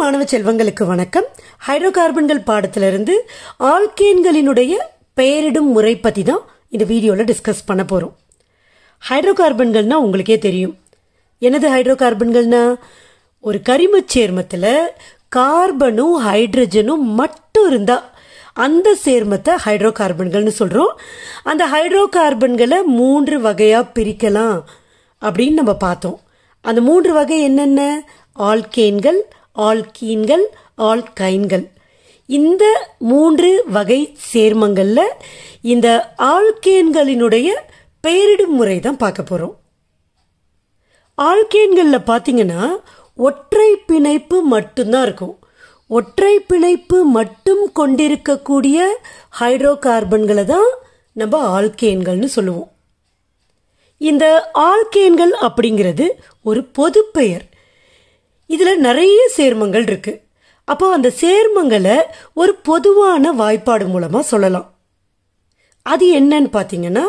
மாணவ செல்வங்களுக்கு வணக்கம். ஹைட்ரோகார்பன்கள் பாடத்திலிருந்து ஆல்கேன்களினுடைய பெயரிடும் முறை பற்றி தான் இந்த வீடியோவில் டிஸ்கஸ் பண்ண போகிறோம். ஹைட்ரோகார்பன்கள்னா உங்களுக்கே தெரியும். என்னது ஹைட்ரோகார்பன்கள்னா? ஒரு கரிமச் சேர்மத்தில் கார்பனும் ஹைட்ரஜனும் மட்டும் இருந்தால் அந்த சேர்மத்தை ஹைட்ரோகார்பன்கள்னு சொல்கிறோம். அந்த ஹைட்ரோகார்பன்களை 3 வகையாக பிரிக்கலாம் அப்படின்னு நம்ம பார்த்தோம். அந்த 3 வகை என்னென்ன? ஆல்கேன்கள், ஆல்கீன்கள், ஆல்கைன்கள். இந்த 3 வகை சேர்மங்களில் இந்த ஆல்கேன்களினுடைய பெயரிடும் முறை தான் பார்க்க போகிறோம். ஆல்கேன்களில் பார்த்தீங்கன்னா ஒற்றை பிணைப்பு மட்டும்தான் இருக்கும். ஒற்றை பிணைப்பு மட்டும் கொண்டிருக்கக்கூடிய ஹைட்ரோகார்பன்களை தான் நம்ம ஆல்கேன்கள்னு சொல்லுவோம். இந்த ஆல்கேன்கள் அப்படிங்கிறது ஒரு பொது பெயர். இதில் நிறைய சேர்மங்கள் இருக்கு. அப்போ அந்த சேர்மங்களை ஒரு பொதுவான வாய்ப்பாடு மூலமாக சொல்லலாம். அது என்னன்னு பார்த்தீங்கன்னா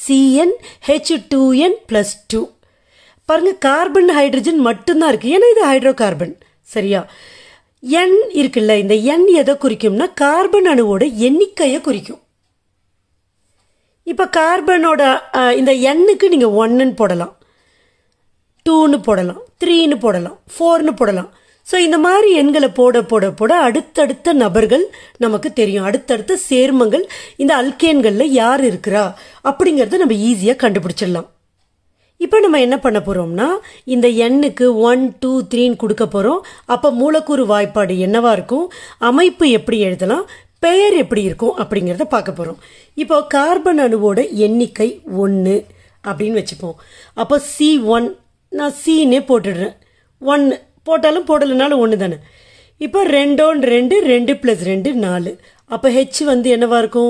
CnH2n+2. பாருங்க, கார்பன் ஹைட்ரஜன் மட்டும்தான் இருக்கு. ஏன்னா இது ஹைட்ரோகார்பன், சரியா? என் இருக்குல்ல, இந்த எண் எதை குறிக்கும்னா கார்பன் அணுவோட எண்ணிக்கையை குறிக்கும். இப்போ கார்பனோட இந்த எண்ணுக்கு நீங்கள் 1ன்னு போடலாம், 2ன்னு போடலாம், 3ன்னு போடலாம், 4ன்னு போடலாம். ஸோ இந்த மாதிரி எண்களை போட போட போட அடுத்தடுத்த நபர்கள் நமக்கு தெரியும். அடுத்தடுத்த சேர்மங்கள் இந்த அல்கேன்களில் யார் இருக்கிறா அப்படிங்கிறத நம்ம ஈஸியாக கண்டுபிடிச்சிடலாம். இப்போ நம்ம என்ன பண்ண போகிறோம்னா இந்த எண்ணுக்கு 1, 2, 3ன்னு கொடுக்க போகிறோம். அப்போ மூலக்கூறு வாய்ப்பாடு என்னவா இருக்கும், அமைப்பு எப்படி எழுதலாம், பெயர் எப்படி இருக்கும் அப்படிங்கிறத பார்க்க போகிறோம். இப்போ கார்பன் அணுவோட எண்ணிக்கை 1 அப்படின்னு வச்சுப்போம். அப்போ C1 நான் சீனே போட்டுடுறேன். 1 போட்டாலும் போடலைனாலும் 1 தானே. இப்போ 2 2 2 + 2 4. அப்போ H வந்து என்னவா இருக்கும்?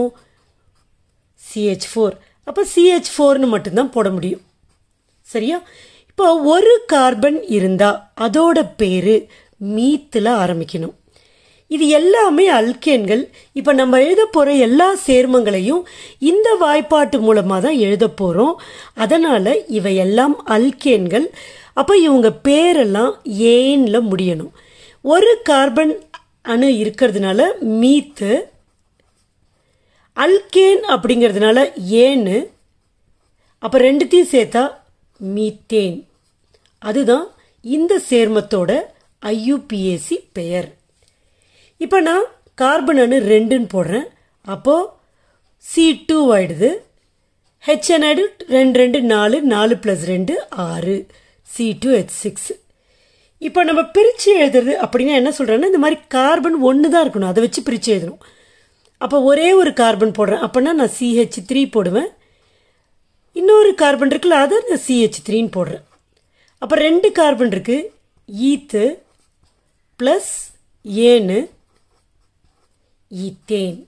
CH4. அப்போ CH4ன்னு மட்டும்தான் போட முடியும், சரியா? இப்போ ஒரு கார்பன் இருந்தால் அதோட பேர் மீத்தில் ஆரம்பிக்கணும். இது எல்லாமே அல்கேன்கள். இப்போ நம்ம எழுத போகிற எல்லா சேர்மங்களையும் இந்த வாய்ப்பாட்டு மூலமாக தான் எழுத போகிறோம். அதனால் இவையெல்லாம் அல்கேன்கள். அப்போ இவங்க பேரெல்லாம் ஏன்ல முடியணும். ஒரு கார்பன் அணு இருக்கிறதுனால மீத்து, அல்கேன் அப்படிங்கிறதுனால ஏன்னு, அப்போ ரெண்டுத்தையும் சேர்த்தா மீத்தேன். அதுதான் இந்த சேர்மத்தோட IUPAC பெயர். இப்போ நான் கார்பன் அணு 2ன்னு போடுறேன். அப்போது C2 ஆயிடுது. H ஆயிடு 2 2 4 4 + 2 6 C2H6. இப்போ நம்ம பிரித்து எழுதுறது அப்படின்னா என்ன சொல்கிறேன்னா, இந்த மாதிரி கார்பன் 1 தான் இருக்கணும், அதை வச்சு பிரித்து எழுதணும். அப்போ ஒரே ஒரு கார்பன் போடுறேன் அப்படின்னா நான் CH3 போடுவேன். இன்னொரு கார்பன் இருக்குல்ல, அதை நான் CH3ன்னு போடுறேன். அப்போ 2 கார்பன் இருக்குது, ஈத்து ப்ளஸ் ஏன்னு ஈத்தேன்.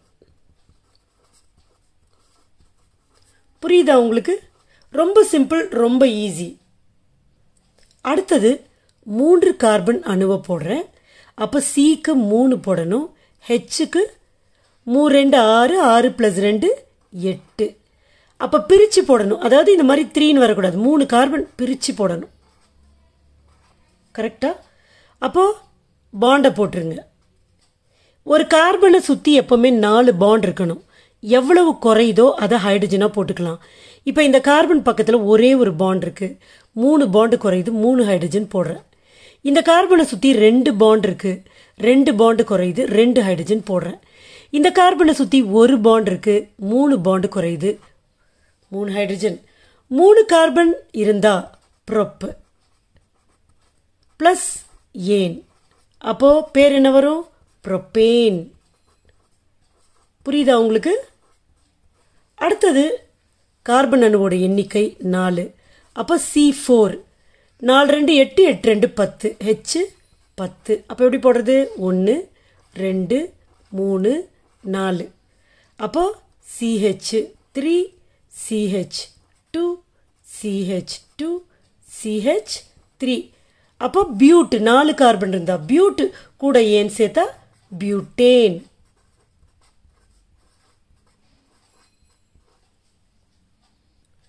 புரியுதா உங்களுக்கு? ரொம்ப சிம்பிள், ரொம்ப ஈஸி. அடுத்தது 3 கார்பன் அணுவை போடுறேன். அப்போ Cக்கு 3 போடணும், Hக்கு 3 2 6 6 + 2 8. அப்போ பிரித்து போடணும். அதாவது இந்த மாதிரி 3ன்னு வரக்கூடாது, 3 கார்பன் பிரித்து போடணும், கரெக்டா? அப்போது பாண்டை போட்டுருங்க. ஒரு கார்பனை சுற்றி எப்போவுமே 4 பாண்ட் இருக்கணும். எவ்வளவு குறையுதோ அதை ஹைட்ரஜனாக போட்டுக்கலாம். இப்போ இந்த கார்பன் பக்கத்தில் ஒரே ஒரு பாண்ட் இருக்குது, 3 பாண்டு குறையுது, 3 ஹைட்ரஜன் போடுறேன். இந்த கார்பனை சுற்றி 2 பாண்ட் இருக்குது, 2 பாண்டு குறையுது, 2 ஹைட்ரஜன் போடுறேன். இந்த கார்பனை சுற்றி 1 பாண்ட் இருக்குது, 3 பாண்டு குறையுது, 3 ஹைட்ரஜன். 3 கார்பன் இருந்தால் ப்ரொப் ப்ளஸ் ஏன். அப்போது பேர் என்ன வரும்? ப்ரொப்பேன். புரியுதா உங்களுக்கு? அடுத்தது கார்பன் அணுவோட எண்ணிக்கை 4. அப்போ C4 4 2 8 8 2 10 H 10. அப்போ எப்படி போடுறது? 1 2 3 4. அப்போ CH3 CH2 CH2 CH3. அப்போ பியூட் 4 கார்பன் இருந்தால் பியூட் கூட ஏன் சேர்த்தா பியூட்டேன்.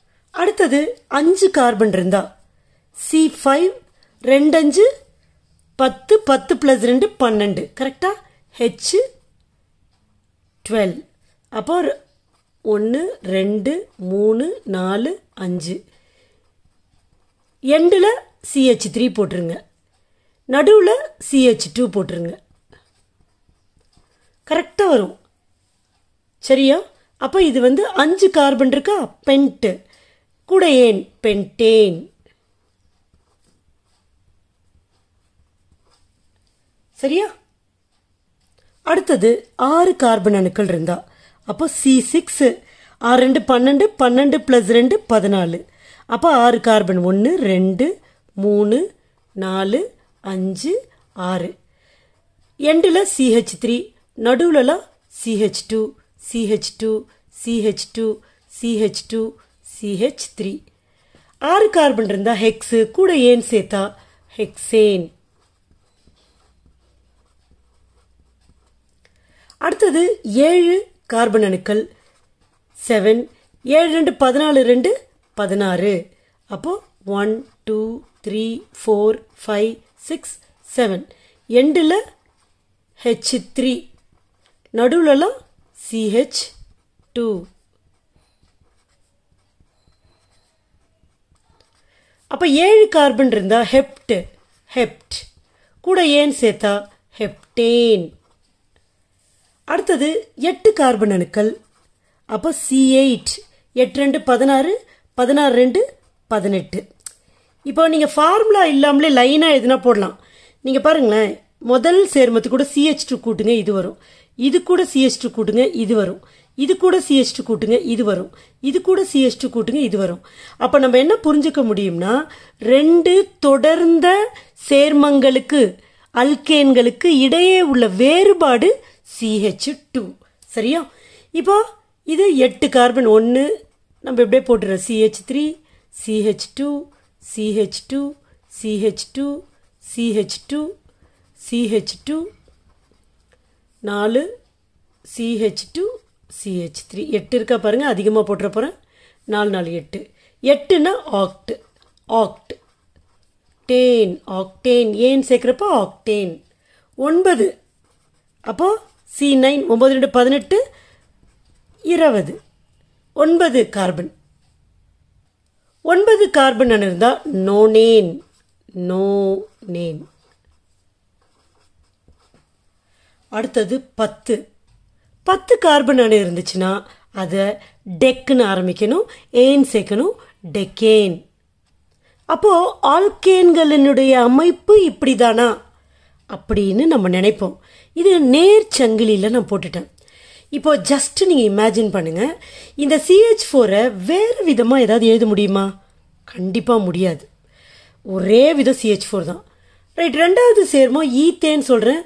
அடுத்தது 5 கார்பன் இருந்தா C5 2 5 10 10 + 2 12 கரெக்டா H 12 அப்போ 1 2 3 4 5 எண்டில் CH3 போட்டுருங்க நடுவில் CH2 போட்டுருங்க கரெக்டாக வரும் சரியா அப்போ இது 5 கார்பன் இருக்கா பென்ட் கூட ஏன் பென்டேன் சரியா அடுத்தது 6 கார்பன் அணுக்கள் இருந்தா அப்போ C6 6 2 12 12 + 2 14 அப்போ 6 கார்பன் 1 2 3 4 5 6 எண்டில் CH3 நடுவுலலாம் CH2 CH2 CH2 CH2 CH3 6 carbon இருந்தா ஹெக்ஸ் கூட ஏன் சேர்த்தா ஹெக்சேன் அடுத்தது 7 கார்பன் அணுக்கள் 7 7 2 14 2 16 அப்போ 1 2 3 4 5 6 7 எண்டில் H3 நடுவுலலாம் CH2 அப்போ 7 கார்பன் இருந்தா ஹெப்ட் கூட ஏன் சேர்த்தா ஹெப்டேன் அடுத்தது 8 கார்பன் அணுக்கள் அப்போ C8 8 2 16 16 2 18 இப்போ நீங்கள் ஃபார்முலா இல்லாமலே லைனாக எதுனா போடலாம் நீங்கள் பாருங்களேன் முதல் சேர்மத்து கூட CH2 கூட்டுங்க இது வரும் இது கூட CH2 கூட்டுங்க இது வரும் இது கூட CH2 கூட்டுங்க இது வரும் இது கூட CH2 கூட்டுங்க இது வரும் அப்போ நம்ம என்ன புரிஞ்சுக்க முடியும்னா 2 தொடர்ந்த சேர்மங்களுக்கு அல்கேன்களுக்கு இடையே உள்ள வேறுபாடு CH2 சரியா இப்போ இது 8 கார்பன் 1 நம்ம எப்படியே போட்டுறோம் CH3 CH2 CH2 CH2 CH2 CH2 4 CH2 CH3 8 இருக்கா பாருங்க அதிகமாக போட்டுற போகிறேன் 4 4 8 8னா ஆக்டேன் ஆக்டேன் ஏன் சேர்க்குறப்ப ஆக்டேன் 9 அப்போ C9 9 2 18 20 9 கார்பன் 9 கார்பன் அணு இருந்தால் நோனேன் அடுத்தது 10 கார்பன் அணு இருந்துச்சுன்னா அதை டெக்குன்னு ஆரம்பிக்கணும் ஏன் சேர்க்கணும் டெக்கேன் அப்போ ஆல்கேன்களினுடைய அமைப்பு இப்படிதானா அப்படின்னு நம்ம நினைப்போம் இது நேர் சங்கிலியில் நான் போட்டுட்டேன் இப்போ ஜஸ்ட் நீங்கள் இமேஜின் பண்ணுங்கள் இந்த CH4 வேறு விதமாக ஏதாவது எழுத முடியுமா கண்டிப்பாக முடியாது ஒரே விதம் CH4 தான் ரைட் ரெண்டாவது சேர்மம் ஈத்தேன்னு சொல்கிறேன்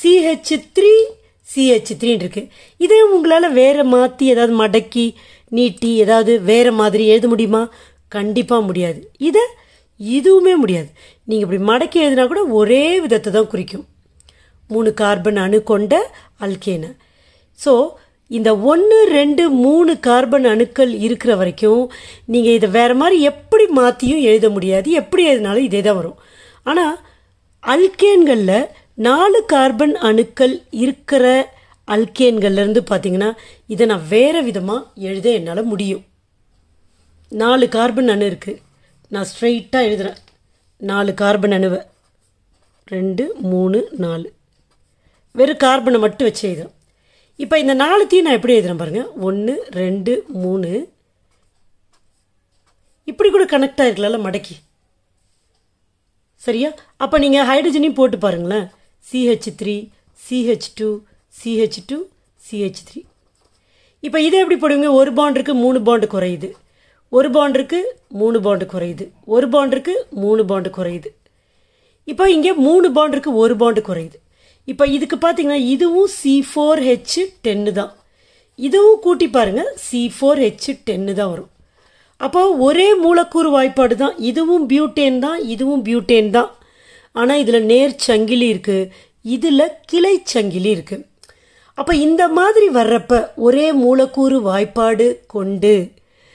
CH3 இருக்கு இதே உங்களால் வேறு மாற்றி ஏதாவது மடக்கி நீட்டி ஏதாவது வேறு மாதிரி எழுத முடியுமா கண்டிப்பாக முடியாது இதுவுமே முடியாது நீங்கள் இப்படி மடக்கி எழுதினா கூட ஒரே விதத்தை தான் குறிக்கும் 3 கார்பன் அணு கொண்ட அல்கேனை ஸோ இந்த 1 2 3 கார்பன் அணுக்கள் இருக்கிற வரைக்கும் நீங்கள் இதை வேறு மாதிரி எப்படி மாற்றியும் எழுத முடியாது எப்படி எழுதினாலும் இதே தான் வரும் ஆனால் அல்கேன்களில் 4 கார்பன் அணுக்கள் இருக்கிற அல்கேன்கள்லேருந்து பார்த்தீங்கன்னா இதை நான் வேறு விதமாக எழுத என்னால் முடியும் 4 கார்பன் அணு இருக்குது நான் ஸ்ட்ரெயிட்டாக எழுதுகிறேன் 4 கார்பன் அணுவை 2 3 4 வெறும் கார்பனை மட்டும் வச்சு எழுதுறேன் இப்போ இந்த 4த்தையும் நான் எப்படி எழுதுறேன் பாருங்கள் 1 2 3 இப்படி கூட கனெக்ட் ஆகிருக்கலாம்ல மடக்கி சரியா அப்போ நீங்கள் ஹைட்ரஜனையும் போட்டு பாருங்களேன் CH3 CH2 CH2 CH3 இப்போ இதை எப்படி போடுவீங்க ஒரு பாண்ட் இருக்கு 3 பாண்டு குறையுது ஒரு பாண்ட் இருக்கு 3 பாண்டு குறையுது ஒரு பாண்ட் இருக்கு 3 பாண்டு குறையுது இப்போ இங்கே 3 பாண்ட் இருக்கு ஒரு பாண்டு குறையுது இப்போ இதுக்கு பார்த்தீங்கன்னா இதுவும் C4H10 தான் இதுவும் கூட்டி பாருங்க C4H10 தான் வரும் அப்போ ஒரே மூலக்கூறு வாய்ப்பாடு தான் இதுவும் பியூட்டேன் தான் இதுவும் பியூட்டேன் தான் ஆனால் இதில் நேர் சங்கிலி இருக்குது இதில் கிளை சங்கிலி இருக்குது அப்போ இந்த மாதிரி வர்றப்ப ஒரே மூலக்கூறு வாய்ப்பாடு கொண்டு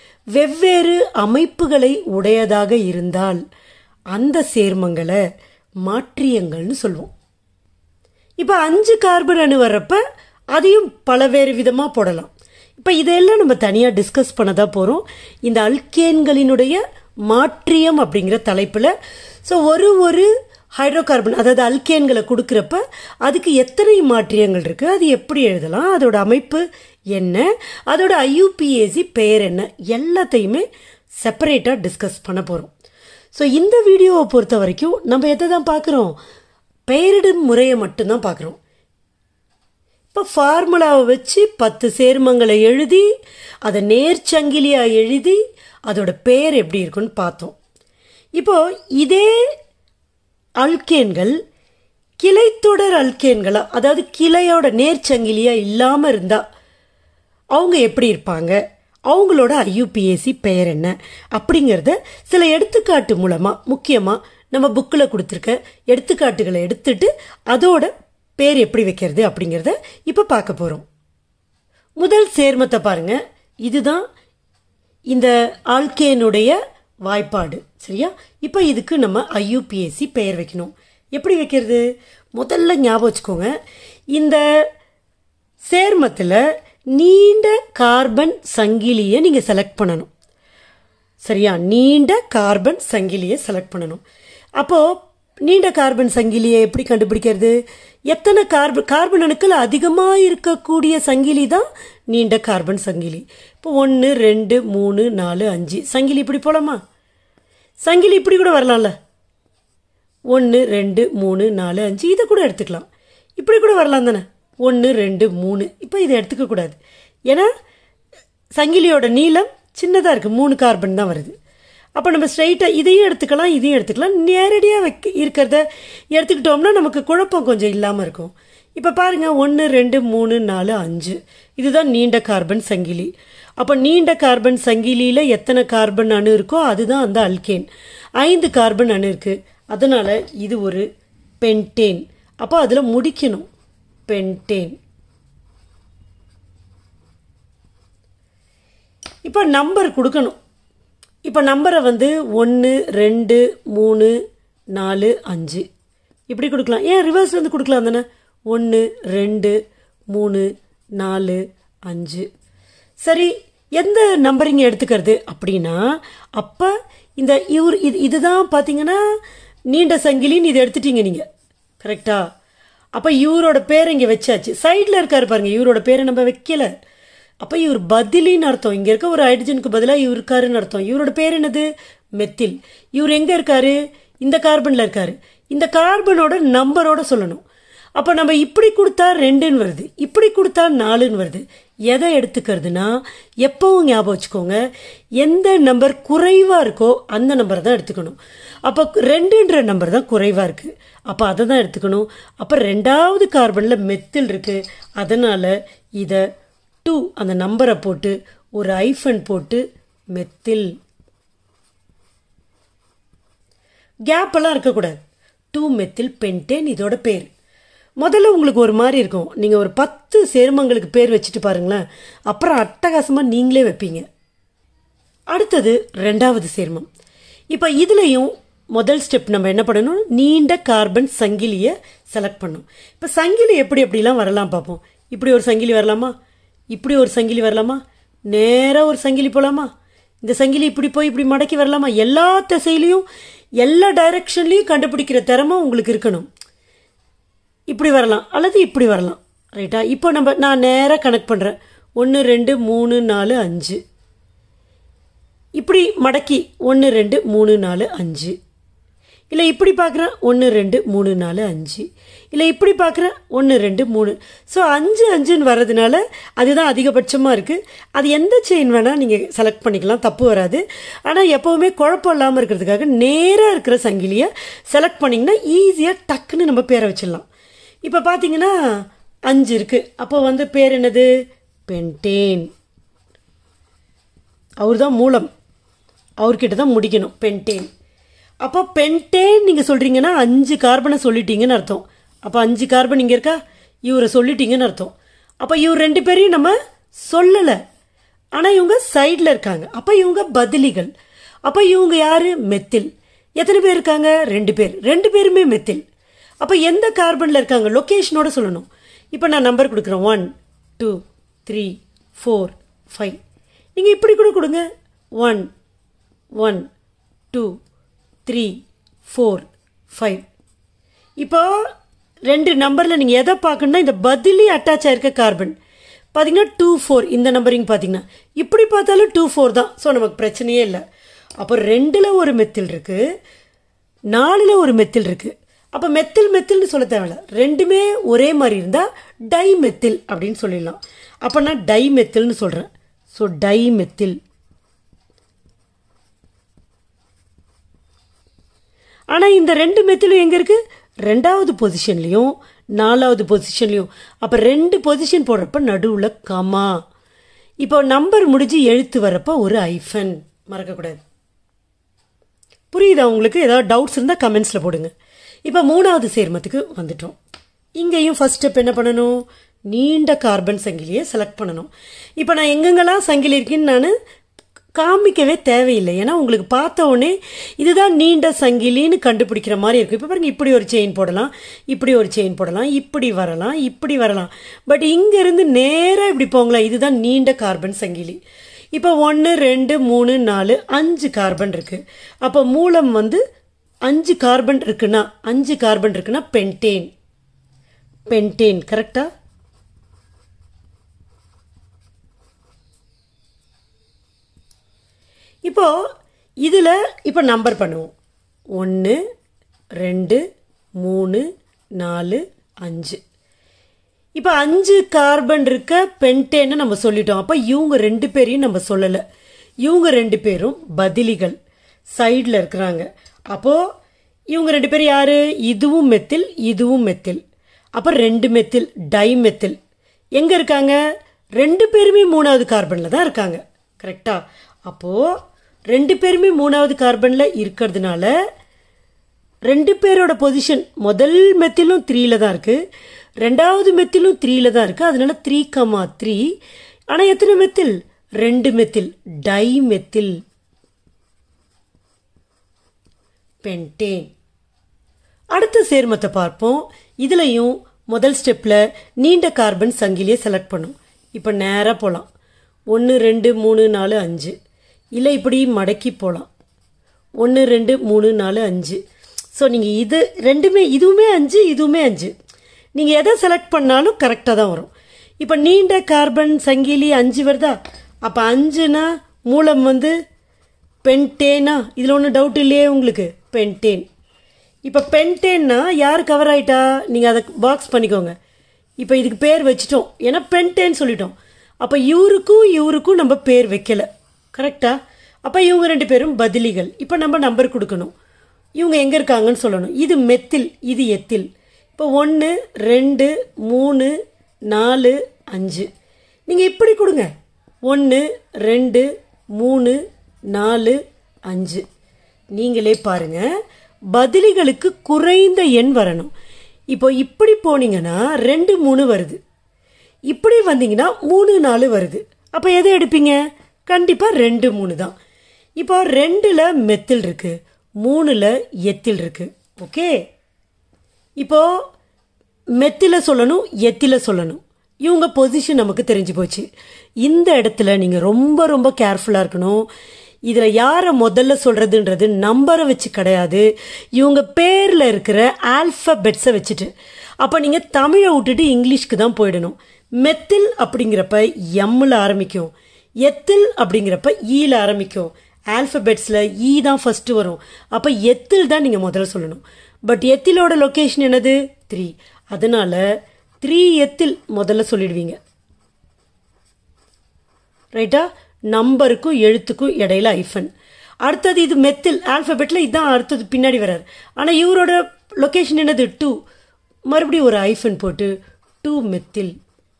வெவ்வேறு அமைப்புகளை உடையதாக இருந்தால் அந்த சேர்மங்களை மாற்றியங்கள்னு சொல்லுவோம். இப்போ 5 கார்பன் அணு வர்றப்ப அதையும் பலவேறு விதமாக போடலாம். இப்போ இதெல்லாம் நம்ம தனியாக டிஸ்கஸ் பண்ண தான் போகிறோம் இந்த அல்கேன்களினுடைய மாற்றியம் அப்படிங்கிற தலைப்பில். ஸோ ஒரு ஹைட்ரோகார்பன் அதாவது அல்கேன்களை கொடுக்குறப்ப அதுக்கு எத்தனை மாற்றியங்கள் இருக்குது, அது எப்படி எழுதலாம், அதோட அமைப்பு என்ன, அதோட ஐயூபிஏசி பெயர் என்ன, எல்லாத்தையுமே செப்பரேட்டாக டிஸ்கஸ் பண்ண போகிறோம். ஸோ இந்த வீடியோவை பொறுத்த வரைக்கும் நம்ம எதை தான் பார்க்குறோம், பெயரிடும் முறையை மட்டும்தான் பார்க்குறோம். இப்போ ஃபார்முலாவை வச்சு 10 சேர்மங்களை எழுதி அதை நேர்ச்சங்கிலியாக எழுதி அதோட பெயர் எப்படி இருக்குன்னு பார்த்தோம். இப்போ இதே அல்கேன்கள் கிளைத்தொடர் அல்கேன்களா, அதாவது கிளையோட நேர்ச்சங்கிலியாக இல்லாமல் இருந்தால் அவங்க எப்படி இருப்பாங்க, அவங்களோட ஐயூபிஏசி பெயர் என்ன அப்படிங்கிறத சில எடுத்துக்காட்டு மூலமாக முக்கியமாக நம்ம புக்கில் கொடுத்துருக்க எடுத்துக்காட்டுகளை எடுத்துட்டு அதோட பேர் எப்படி வைக்கிறது அப்படிங்கிறத இப்போ பார்க்க போகிறோம். முதல் சேர்மத்தை பாருங்க, இதுதான் இந்த ஆல்கேனுடைய வாய்ப்பாடு. சரியா? இப்போ இதுக்கு நம்ம ஐயூபிஏசி பெயர் வைக்கணும். எப்படி வைக்கிறது, முதல்ல ஞாபகம் வச்சுக்கோங்க, இந்த சேர்மத்தில் நீண்ட கார்பன் சங்கிலியை நீங்கள் செலக்ட் பண்ணணும். சரியா? நீண்ட கார்பன் சங்கிலியை செலக்ட் பண்ணணும். அப்போது நீண்ட கார்பன் சங்கிலியை எப்படி கண்டுபிடிக்கிறது, எத்தனை கார்பன் அணுக்கள் அதிகமாக இருக்கக்கூடிய சங்கிலி தான் நீண்ட கார்பன் சங்கிலி. இப்போ 1 2 3 4 5 சங்கிலி இப்படி போலாமா, சங்கிலி இப்படி கூட வரலாம்ல, 1 2 3 4 5 இதை கூட எடுத்துக்கலாம், இப்படி கூட வரலாம் தானே, 1 2 3. இப்போ இதை எடுத்துக்கக்கூடாது, ஏன்னா சங்கிலியோட நீளம் சின்னதாக இருக்குது, 3 கார்பன் தான் வருது. அப்போ நம்ம ஸ்ட்ரைட்டாக இதையும் எடுத்துக்கலாம் இதையும் எடுத்துக்கலாம், நேரடியாக இருக்கிறத எடுத்துக்கிட்டோம்னா நமக்கு குழப்பம் கொஞ்சம் இல்லாமல் இருக்கும். இப்போ பாருங்கள், 1 2 3 4 5 இதுதான் நீண்ட கார்பன் சங்கிலி. அப்போ நீண்ட கார்பன் சங்கிலியில் எத்தனை கார்பன் அணு இருக்கோ அதுதான் அந்த அல்கேன். 5 கார்பன் அணு இருக்குது, அதனால் இது ஒரு பென்டேன். அப்போ அதில் முடிக்கணும், பென்டேன். இப்போ நம்பர் கொடுக்கணும். இப்போ நம்பரை 1 2 3 4 5 இப்படி கொடுக்கலாம். ஏன் ரிவர்ஸ்லேருந்து கொடுக்கலாம் தானே, 1 2 3 4 5. சரி, எந்த நம்பரிங் எடுத்துக்கிறது அப்படின்னா, அப்போ இந்த இதுதான் பார்த்தீங்கன்னா நீண்ட சங்கிலின்னு இதை எடுத்துட்டீங்க நீங்கள், கரெக்டா? அப்போ இவரோட பேரை இங்கே வச்சாச்சு. சைடில் இருக்காரு பாருங்கள், இவரோட பேரை நம்ம வைக்கலை. அப்போ இவர் பதிலின்னு அர்த்தம், இங்கே இருக்க ஒரு ஹைட்ரஜனுக்கு பதிலாக இவர் இருக்காருன்னு அர்த்தம். இவரோட பேர் என்னது, மெத்தில். இவர் எங்கே இருக்காரு, இந்த கார்பனில் இருக்காரு. இந்த கார்பனோட நம்பரோட சொல்லணும். அப்போ நம்ம இப்படி கொடுத்தா 2ன்னு வருது, இப்படி கொடுத்தா 4ன்னு வருது. எதை எடுத்துக்கிறதுனா, எப்பவும் ஞாபகம் வச்சுக்கோங்க, எந்த நம்பர் குறைவாக இருக்கோ அந்த நம்பரை தான் எடுத்துக்கணும். அப்போ 2ன்ற நம்பர் தான் குறைவாக இருக்குது, அப்போ அதை தான் எடுத்துக்கணும். அப்போ 2வது கார்பனில் மெத்தில் இருக்குது, அதனால் இதை 2 அந்த நம்பரை போட்டு ஒரு ஐஃபன் போட்டு மெத்தில், கேப்பெல்லாம் இருக்கக்கூடாது, 2 மெத்தில் பென்டேன் இதோட பேர். முதல்ல உங்களுக்கு ஒரு மாதிரி இருக்கும், நீங்கள் ஒரு 10 சேர்மங்களுக்கு பேர் வச்சுட்டு பாருங்களேன், அப்புறம் அட்டகாசமாக நீங்களே வைப்பீங்க. அடுத்தது 2வது சேர்மம். இப்போ இதுலேயும் முதல் ஸ்டெப் நம்ம என்ன பண்ணணும், நீண்ட கார்பன் சங்கிலியை செலக்ட் பண்ணணும். இப்போ சங்கிலி எப்படிலாம் வரலாம் பார்ப்போம். இப்படி ஒரு சங்கிலி வரலாமா, இப்படி ஒரு சங்கிலி வரலாமா, நேராக ஒரு சங்கிலி போகலாமா, இந்த சங்கிலி இப்படி போய் இப்படி மடக்கி வரலாமா, எல்லா திசையிலையும் எல்லா டைரக்ஷன்லையும் கண்டுபிடிக்கிற திறமை உங்களுக்கு இருக்கணும். இப்படி வரலாம் அல்லது இப்படி வரலாம், ரைட்டா? இப்போ நான் நேராக கனெக்ட் பண்ணுறேன், 1 2 3 4 5 இப்படி மடக்கி 1 2 3 4 5, இல்லை இப்படி பார்க்குறேன் 1 2 3 4 5, இல்லை இப்படி பார்க்குறேன் 1 2 3. ஸோ 5 5ன்னு வர்றதுனால அதுதான் அதிகபட்சமாக இருக்குது. அது எந்த செயின் வேணால் நீங்கள் செலக்ட் பண்ணிக்கலாம், தப்பு வராது. ஆனால் எப்போவுமே குழப்பம் இல்லாமல் இருக்கிறதுக்காக நேராக இருக்கிற சங்கிலியை செலக்ட் பண்ணிங்கன்னா ஈஸியாக டக்குன்னு நம்ம பேரை வச்சிடலாம். இப்போ பார்த்தீங்கன்னா 5 இருக்குது, அப்போ பேர் என்னது, பென்டேன். அவர் தான் மூலம், அவர்கிட்ட தான் முடிக்கணும், பென்டேன். அப்போ பென்டேன் நீங்கள் சொல்கிறீங்கன்னா 5 கார்பனை சொல்லிட்டீங்கன்னு அர்த்தம். அப்போ 5 கார்பன் இங்கே இருக்கா, இவரை சொல்லிட்டீங்கன்னு அர்த்தம். அப்போ இவர் 2 பேரையும் நம்ம சொல்லலை, ஆனால் இவங்க சைடில் இருக்காங்க, அப்போ இவங்க பதிலிகள். அப்போ இவங்க யார், மெத்தில். எத்தனை பேர் இருக்காங்க? 2 பேர். 2 பேருமே மெத்தில். அப்போ எந்த கார்பனில் இருக்காங்க லொக்கேஷனோட சொல்லணும். இப்போ நான் நம்பர் கொடுக்குறேன் 1 2 3 4 5. நீங்கள் இப்படி கூட கொடுங்க 1 1 2 3 4 5. இப்போ 2 நம்பரில் நீங்கள் எதை பார்க்கணுன்னா இந்த பதிலி அட்டாச் ஆயிருக்க கார்பன் பார்த்தீங்கன்னா 2 4. இந்த நம்பரிங் பார்த்தீங்கன்னா இப்படி பார்த்தாலும் 2 4 தான். ஸோ நமக்கு பிரச்சனையே இல்லை. அப்போ 2ல் ஒரு மெத்தில் இருக்குது, 4ல் ஒரு மெத்தில் இருக்குது. அப்போ மெத்தில்னு சொல்ல தேவையில்ல, ரெண்டுமே ஒரே மாதிரி இருந்தால் டைமெத்தில் அப்படின்னு சொல்லிடலாம். அப்போ நான் டைமெத்தில்னு சொல்கிறேன். So dimethyl. ஆனால் இந்த 2 மெத்திலும் எங்கே இருக்குது? 2வது பொசிஷன்லையும் 4வது பொசிஷன்லையும். அப்போ 2 பொசிஷன் போடுறப்ப நடுவில் கமா. இப்போ நம்பர் முடிஞ்சு எழுத்து வரப்போ ஒரு ஐஃபன் மறக்கக்கூடாது. புரியுதா உங்களுக்கு? ஏதாவது டவுட்ஸ் இருந்தால் கமெண்ட்ஸில் போடுங்க. இப்போ 3வது சேர்மத்துக்கு வந்துட்டோம். இங்கேயும் ஃபர்ஸ்ட் ஸ்டெப் என்ன பண்ணணும்? நீண்ட கார்பன் சங்கிலியை செலக்ட் பண்ணணும். இப்போ நான் எங்கெங்கெல்லாம் சங்கிலி இருக்குன்னு நான் காமிக்கவே தேவையில்லை. ஏன்னா உங்களுக்கு பார்த்த உடனே இதுதான் நீண்ட சங்கிலின்னு கண்டுபிடிக்கிற மாதிரி இருக்கும். இப்போ பாருங்கள், இப்படி ஒரு செயின் போடலாம், இப்படி ஒரு செயின் போடலாம், இப்படி வரலாம், இப்படி வரலாம். பட் இங்கேருந்து நேராக இப்படி போங்களா, இதுதான் நீண்ட கார்பன் சங்கிலி. இப்போ 1 2 3 4 5 கார்பன் இருக்குது. அப்போ மூலம் 5 கார்பன் இருக்குன்னா 5 கார்பன் இருக்குன்னா பென்டேன் கரெக்டா? இப்போ இதில் இப்போ நம்பர் பண்ணுவோம். 1 2 3 4 5. இப்போ 5 கார்பன் இருக்க பென்டேன்னு நம்ம சொல்லிட்டோம். அப்போ இவங்க 2 பேரையும் நம்ம சொல்லலை. இவங்க 2 பேரும் பதிலிகள் சைடில் இருக்கிறாங்க. அப்போது இவங்க 2 பேர் யார்? இதுவும் மெத்தில், இதுவும் மெத்தில். அப்போ 2 மெத்தில், டைமெத்தில். எங்கே இருக்காங்க? 2 பேருமே 3வது கார்பனில் தான் இருக்காங்க. கரெக்டா? அப்போது 2 பேருமே 3வது கார்பனில் இருக்கிறதுனால 2 பேரோட பொசிஷன் முதல் மெத்திலும் 3ல் தான் இருக்குது, 2வது மெத்திலும் 3ல் தான் இருக்குது. அதனால 3,3. ஆனால் எத்தனை மெத்தில்? 2 methyl, dimethyl pentane. அடுத்த சேர்மத்தை பார்ப்போம். இதுலையும் முதல் ஸ்டெப்பில் நீண்ட கார்பன் சங்கிலியை செலக்ட் பண்ணும். இப்போ நேராக போகலாம். 1 2 3 4 5. இல்லை இப்படி மடக்கி போகலாம். 1 2 3 4 5. ஸோ நீங்கள் இது ரெண்டுமே, இதுவுமே 5 இதுவுமே 5. நீங்கள் எதை செலக்ட் பண்ணாலும் கரெக்டாக தான் வரும். இப்போ நீண்ட கார்பன் சங்கிலி 5 வருதா? அப்போ 5னா மூலம் பென்டேனா? இதில் ஒன்றும் டவுட் இல்லையே உங்களுக்கு? பென்டேன். இப்போ பென்டேன்னா யார் கவர் ஆகிட்டா? நீங்கள் அதை பாக்ஸ் பண்ணிக்கோங்க. இப்போ இதுக்கு பேர் வச்சிட்டோம், ஏன்னா பென்டேன் சொல்லிட்டோம். அப்போ இவருக்கும் நம்ம பேர் வைக்கலை. கரெக்டா? அப்போ இவங்க 2 பேரும் பதிலிகள். இப்போ நம்ம நம்பர் கொடுக்கணும். இவங்க எங்கே இருக்காங்கன்னு சொல்லணும். இது மெத்தில், இது எத்தில். இப்போ 1 2 3 4 5. நீங்கள் இப்படி கொடுங்க. 1 2 3 4 5. நீங்களே பாருங்க, பதிலிகளுக்கு குறைந்த எண் வரணும். இப்போ இப்படி போனீங்கன்னா 2 3 வருது. இப்படி வந்தீங்கன்னா 3 4 வருது. அப்போ எதை எடுப்பீங்க? கண்டிப்பாக 2 3 தான். இப்போ 2ல் மெத்தில் இருக்கு, 3ல் எத்தில் இருக்கு. ஓகே, இப்போ மெத்தில சொல்லணும், எத்தில சொல்லணும். இவங்க பொசிஷன் நமக்கு தெரிஞ்சு போச்சு. இந்த இடத்துல நீங்கள் ரொம்ப ரொம்ப கேர்ஃபுல்லாக இருக்கணும். இதில் யாரை முதல்ல சொல்கிறதுன்றது நம்பரை வச்சு கிடையாது, இவங்க பேரில் இருக்கிற ஆல்ஃபபெட்ஸை வச்சுட்டு. அப்போ நீங்கள் தமிழை விட்டுட்டு இங்கிலீஷ்க்கு தான் போயிடணும். மெத்தில் அப்படிங்கிறப்ப எம்மில் ஆரம்பிக்கும், எத்தில் அப்படிங்கிறப்ப ஈல ஆரம்பிக்கும். ஆல்ஃபபெட்ஸில் ஈ தான் ஃபஸ்ட்டு வரும். அப்போ எத்தில் தான் நீங்கள் முதல்ல சொல்லணும். பட் எத்திலோட லொக்கேஷன் என்னது? 3. அதனால 3 எத்தில் முதல்ல சொல்லிடுவீங்க. ரைட்டா? நம்பருக்கும் எழுத்துக்கும் இடையில ஐஃபன். அடுத்தது இது மெத்தில், ஆல்ஃபபெட்டில் இதுதான் அடுத்தது பின்னாடி வர்றார். ஆனால் இவரோட லொக்கேஷன் என்னது? 2. மறுபடியும் ஒரு ஐஃபன் போட்டு 2 மெத்தில்.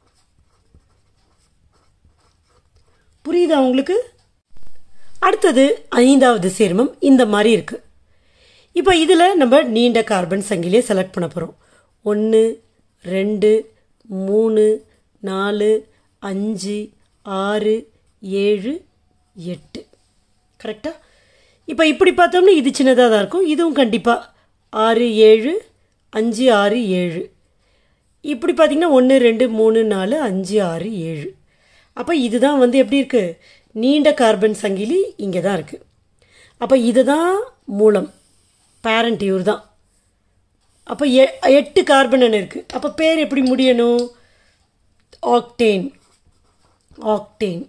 புரியுதா உங்களுக்கு? அடுத்தது 5வது சேர்மம் இந்த மாதிரி இருக்கு. இப்போ இதில் நம்ம நீண்ட கார்பன் சங்கிலியை செலக்ட் பண்ண போகிறோம். 1 2 3 4 5 6 7 8. கரெக்டா? இப்போ இப்படி பார்த்தோம்னா இது சின்னதாக தான் இருக்கும். இதுவும் கண்டிப்பாக 6 7 5 6 7. இப்படி பார்த்திங்கன்னா 1 2 3 4 5 6 7. அப்போ இதுதான் வந்து எப்படி இருக்குது, நீண்ட கார்பன் சங்கிலி இங்கே தான் இருக்குது. அப்போ இதுதான் மூலம், பேரண்ட் இவர் தான். அப்போ 8 கார்பன் அணு இருக்குது. அப்போ பேர் எப்படி முடியணும், ஆக்டேன். ஆக்டேன்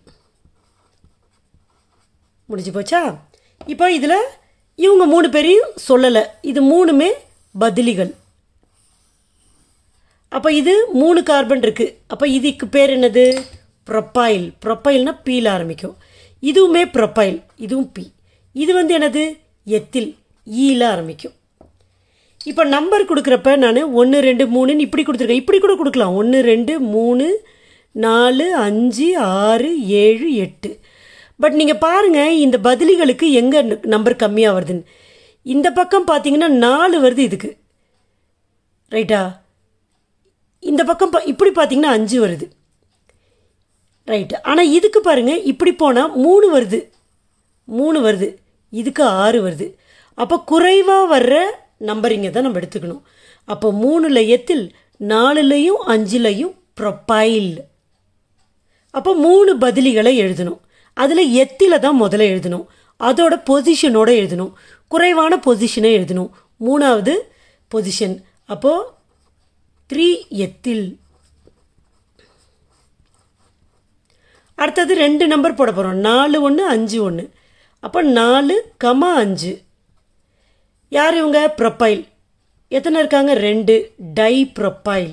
முடிஞ்சு போச்சா? இப்போ இதில் இவங்க 3 பேரையும் சொல்லலை, இது 3மே பதிலிகள். அப்போ இது 3 கார்பன் இருக்குது. அப்போ இதுக்கு பேர் என்னது, ப்ரொப்பைல். ப்ரொப்பைல்னா பீல ஆரம்பிக்கும். இதுவுமே ப்ரொப்பைல், இதுவும் பி. இது வந்து என்னது, எத்தில், ஈல ஆரம்பிக்கும். இப்போ நம்பர் கொடுக்குறப்ப நான் 1 2 3ன்னு இப்படி கொடுத்துருக்கேன். இப்படி கூட கொடுக்கலாம், 1 2 3 4 5 6 7 8. பட் நீங்கள் பாருங்கள் இந்த பதிலிகளுக்கு எங்கே நம்பர் கம்மியாக வருதுன்னு. இந்த பக்கம் பார்த்தீங்கன்னா 4 வருது இதுக்கு, ரைட்டா? இந்த பக்கம் இப்படி பார்த்தீங்கன்னா 5 வருது, ரைட்டு. ஆனால் இதுக்கு பாருங்கள் இப்படி போனால் 3 வருது, 3 வருது, இதுக்கு 6 வருது. அப்போ குறைவாக வர்ற நம்பரிங்கை தான் நம்ம எடுத்துக்கணும். அப்போ 3ல் எத்தில், 4லையும் 5லையும் ப்ரொப்பைல். அப்போ 3 பதிலிகளை எழுதணும். அதில் எத்தில தான் முதல்ல எழுதணும், அதோட பொசிஷனோடு எழுதணும், குறைவான பொசிஷனை எழுதணும், 3வது பொசிஷன். அப்போது 3 எத்தில். அடுத்தது 2 நம்பர் போட போகிறோம், 4 1 5 1. அப்போ 4 5. யார் இவங்க, ப்ரொப்பைல். எத்தனை இருக்காங்க, 2, டை ப்ரொப்பைல்.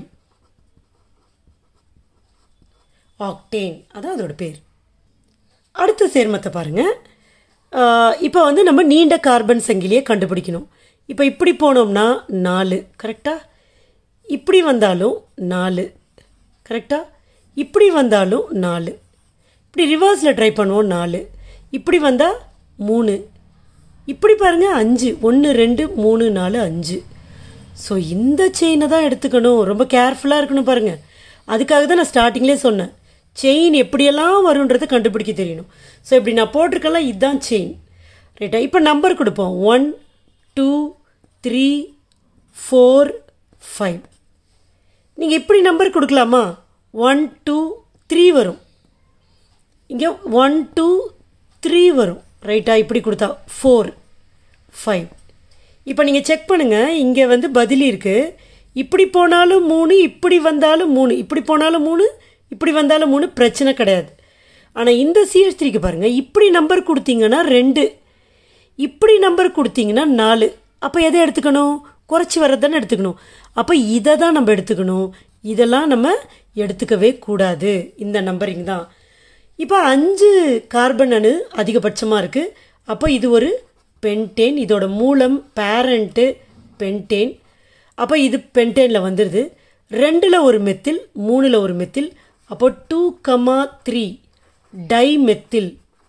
ஆக்டேன் அதான் அதோட பேர். அடுத்த சேர்மத்தை பாருங்கள். இப்போ வந்து நம்ம நீண்ட கார்பன் சங்கிலியை கண்டுபிடிக்கணும். இப்போ இப்படி போனோம்னா 4, கரெக்டாக? இப்படி வந்தாலும் 4, கரெக்டாக? இப்படி வந்தாலும் 4. இப்படி ரிவர்ஸில் ட்ரை பண்ணுவோம், 4. இப்படி வந்தால் 3. இப்படி பாருங்கள் 5, 1 2 3 4 5. ஸோ இந்த செயினை தான் எடுத்துக்கணும், ரொம்ப கேர்ஃபுல்லாக இருக்கணும் பாருங்கள். அதுக்காக தான் நான் ஸ்டார்டிங்லேயே சொன்னேன், செயின் எப்படியெல்லாம் வருன்றதை கண்டுபிடிக்க தெரியணும். ஸோ இப்படி நான் போட்டிருக்கலாம், இதுதான் செயின், ரைட்டா? இப்போ நம்பர் கொடுப்போம், 1 2 3 4 5. நீங்கள் இப்படி நம்பர் கொடுக்கலாமா, 1 2 3 வரும், இங்கே 1 2 3 வரும், ரைட்டா? இப்படி கொடுத்தா 4 5. இப்போ நீங்கள் செக் பண்ணுங்கள், இங்கே வந்து பதிலி இருக்குது. இப்படி போனாலும் 3, இப்படி வந்தாலும் 3, இப்படி போனாலும் 3, இப்படி வந்தாலும் 3, பிரச்சனை கிடையாது. ஆனால் இந்த CH3க்கு பாருங்கள், இப்படி நம்பர் கொடுத்தீங்கன்னா 2, இப்படி நம்பர் கொடுத்தீங்கன்னா 4. அப்போ எதை எடுத்துக்கணும், குறைச்சி வர்றதானே எடுத்துக்கணும். அப்போ இதை தான் நம்ம எடுத்துக்கணும், இதெல்லாம் நம்ம எடுத்துக்கவே கூடாது. இந்த நம்பரிங் தான். இப்போ 5 கார்பன் அணு அதிகபட்சமாக இருக்குது. அப்போ இது ஒரு பென்டேன், இதோட மூலம் பேரண்ட்டு பென்டேன். அப்போ இது பென்டேனில் வந்துடுது. 2ல் ஒரு மெத்தில், 3ல் ஒரு மெத்தில். அப்போ 2 3 டைமெத்தில்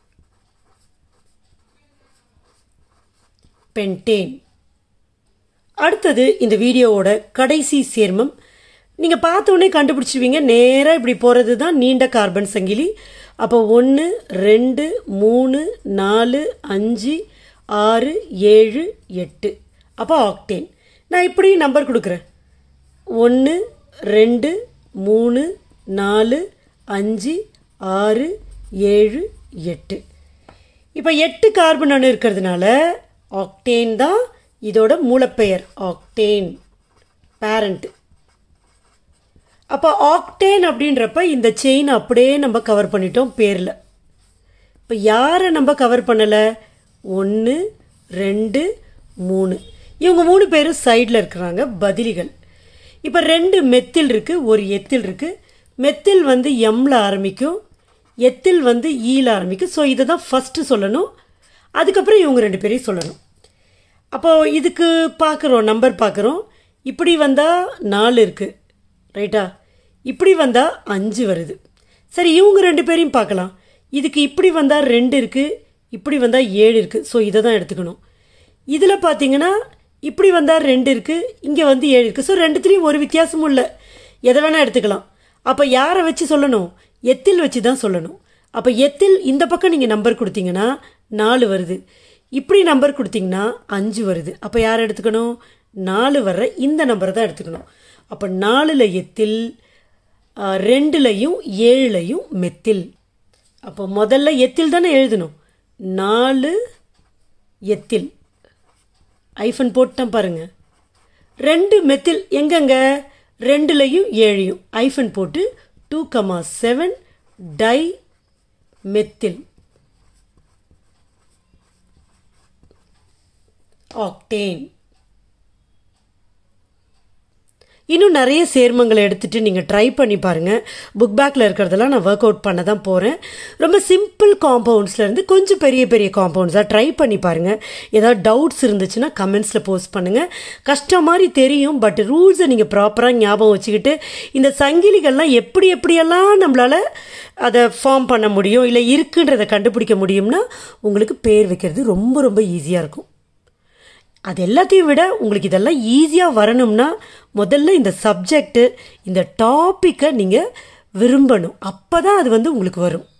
பென்டேன். அடுத்தது இந்த வீடியோவோட கடைசி சேர்மம். நீங்கள் பார்த்தோன்னே கண்டுபிடிச்சிருவீங்க, நேராக இப்படி போகிறது தான் நீண்ட கார்பன் சங்கிலி. அப்போ 1 2 3 4 5 6 7 8. அப்போ ஆக்டேன். நான் இப்படி நம்பர் கொடுக்குறேன், 1 2 3 4 5 6 7 8. இப்போ 8 கார்பன் அணு இருக்கிறதுனால ஆக்டேன் தான் இதோட மூலப்பெயர், ஆக்டேன் பேரண்ட். அப்போ ஆக்டேன் அப்படின்றப்ப இந்த செயின் அப்படியே நம்ம கவர் பண்ணிட்டோம் பேரில். இப்போ யாரை நம்ம கவர் பண்ணலை, 1 2 3, இவங்க 3 பேரும் சைடில் இருக்கிறாங்க, பதிலிகள். இப்போ 2 மெத்தில் இருக்குது, ஒரு எத்தில் இருக்குது. மெத்தில் வந்து எம்மில் ஆரம்பிக்கும், எத்தில் வந்து ஈல ஆரம்பிக்கும். ஸோ இதை தான் ஃபஸ்ட்டு சொல்லணும், அதுக்கப்புறம் இவங்க 2 பேரையும் சொல்லணும். அப்போது இதுக்கு பார்க்குறோம், நம்பர் பார்க்குறோம். இப்படி வந்தால் 4 இருக்குது, ரைட்டா? இப்படி வந்தால் 5 வருது. சரி, இவங்க 2 பேரையும் பார்க்கலாம். இதுக்கு இப்படி வந்தால் 2 இருக்குது, இப்படி வந்தால் 7 இருக்குது. ஸோ இதை தான் எடுத்துக்கணும். இதில் பார்த்தீங்கன்னா இப்படி வந்தால் 2 இருக்குது, இங்கே வந்து 7 இருக்குது. ஸோ 2த்துலேயும் ஒரு வித்தியாசமும் இல்லை, எதை வேணால் எடுத்துக்கலாம். அப்போ யாரை வச்சு சொல்லணும், எத்தில் வச்சு தான் சொல்லணும். அப்போ எத்தில் இந்த பக்கம் நீங்கள் நம்பர் கொடுத்தீங்கன்னா 4 வருது, இப்படி நம்பர் கொடுத்தீங்கன்னா 5 வருது. அப்போ யார் எடுத்துக்கணும்? 4 வர்ற இந்த நம்பரை தான் எடுத்துக்கணும். அப்போ 4ல் எத்தில், 2லையும் 7லையும் மெத்தில். அப்போ முதல்ல எத்தில் தானே எழுதணும். 4 எத்தில் ஐஃபன் போட்டேன் பாருங்க. 2 மெத்தில் எங்கெங்க? 2லையும் 7லையும் ஐஃபன் போட்டு 2,7 டை மெத்தில் ஆக்டேன். இன்னும் நிறைய சேர்மங்களை எடுத்துகிட்டு நீங்கள் ட்ரை பண்ணி பாருங்கள். புக் பேக்கில் இருக்கிறதெல்லாம் நான் ஒர்க் அவுட் பண்ண தான் போகிறேன். ரொம்ப சிம்பிள் காம்பவுண்ட்ஸ்லேருந்து கொஞ்சம் பெரிய பெரிய காம்பவுண்ட்ஸாக ட்ரை பண்ணி பாருங்கள். ஏதாவது டவுட்ஸ் இருந்துச்சுன்னா கமெண்ட்ஸில் போஸ்ட் பண்ணுங்கள். கஷ்டம் மாதிரி தெரியும், பட் ரூல்ஸை நீங்கள் ப்ராப்பராக ஞாபகம் வச்சுக்கிட்டு இந்த சங்கிலிகள்லாம் எப்படியெல்லாம் நம்மளால் அதை ஃபார்ம் பண்ண முடியும், இல்லை இருக்குன்றதை கண்டுபிடிக்க முடியும்னா உங்களுக்கு பேர் வைக்கிறது ரொம்ப ரொம்ப ஈஸியாக இருக்கும். அது எல்லாத்தையும் விட உங்களுக்கு இதெல்லாம் ஈஸியாக வரணும்னா முதல்ல இந்த சப்ஜெக்டு, இந்த டாப்பிக்கை நீங்கள் விரும்பணும். அப்போ தான் அது உங்களுக்கு வரும்.